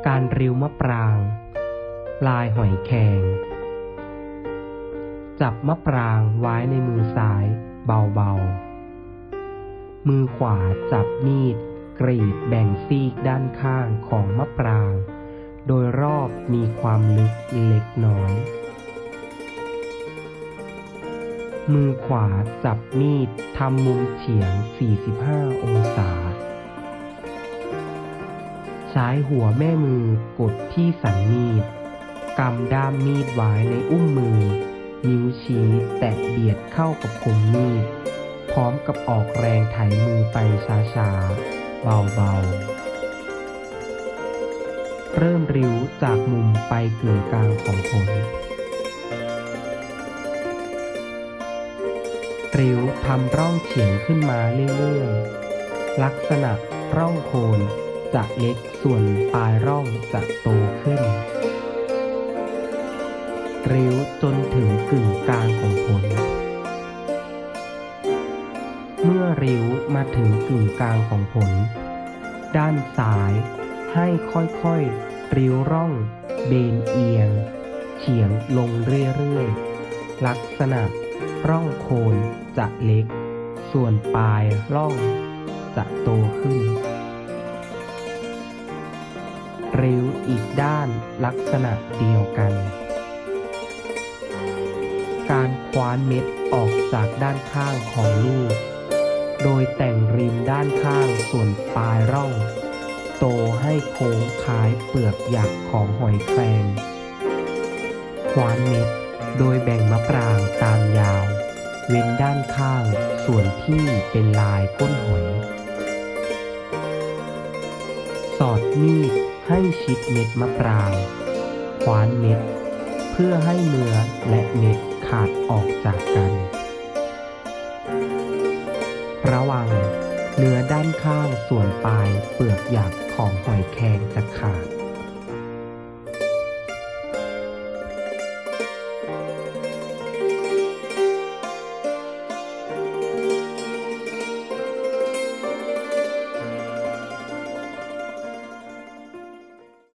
การริ้วมะปราง ลายหอยแครงจับมะปรางไว้ในมือซ้ายเบาๆมือขวาจับมีดกรีดแบ่งซีกด้านข้างของมะปรางโดยรอบมีความลึกเล็กน้อยมือขวาจับมีดทำมุมเฉียง45องศาใช้หัวแม่มือกดที่สันมีดกำด้ามมีดไว้ในอุ้งมือนิ้วชี้แตะเบียดเข้ากับคมมีดพร้อมกับออกแรงไถมือไปช้าๆเบาๆเริ่มริ้วจากมุมไปกึ่งกลางของผลริ้วทำร่องเฉียงขึ้นมาเรื่อยๆลักษณะร่องโคนจะเล็กส่วนปลายร่องจะโตขึ้นริ้วจนถึงกึ่งกลางของผลเมื่อริ้วมาถึงกึ่งกลางของผลด้านซ้ายให้ค่อยๆริ้วร่องเบนเอียงเฉียงลงเรื่อยๆลักษณะร่องโคนจะเล็กส่วนปลายร่องจะโตขึ้นริ้วอีกด้านลักษณะเดียวกันการคว้านเม็ดออกจากด้านข้างของลูกโดยแต่งริมด้านข้างส่วนปลายร่องโตให้โค้งคล้ายเปลือกหยักของหอยแครงคว้านเม็ดโดยแบ่งมะปรางตามยาวเว้นด้านข้างส่วนที่เป็นลายก้นหอยสอดมีดให้ชิดเม็ดมะปรางคว้านเม็ดเพื่อให้เนื้อและเม็ดขาดออกจากกันระวังเนื้อด้านข้างส่วนปลายเปลือกหยักของหอยแครงจะขาด